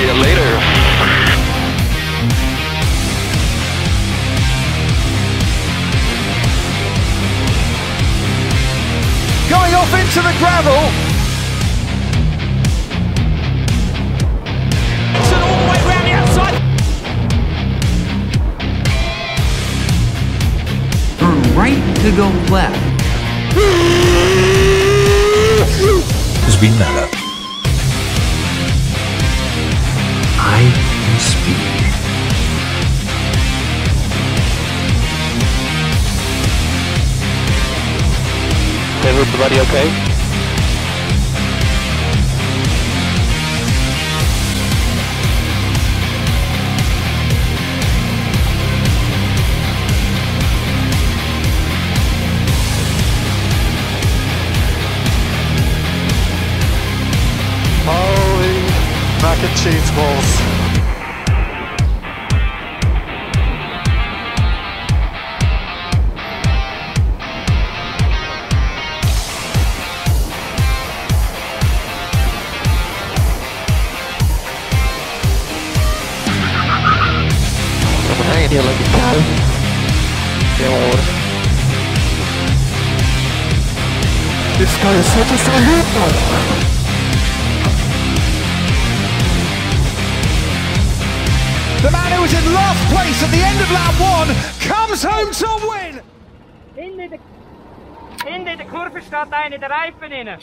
See you later. Going off into the gravel. All the way round the outside. Turn right to go left. Svignala. High speed. Everybody okay? Holy mac and cheese balls. Hanging here like a cow. Damn water. This guy is such a salute. The man who was in last place at the end of lap 1 comes home to win. In de Kurve staat einer der Reifen inne.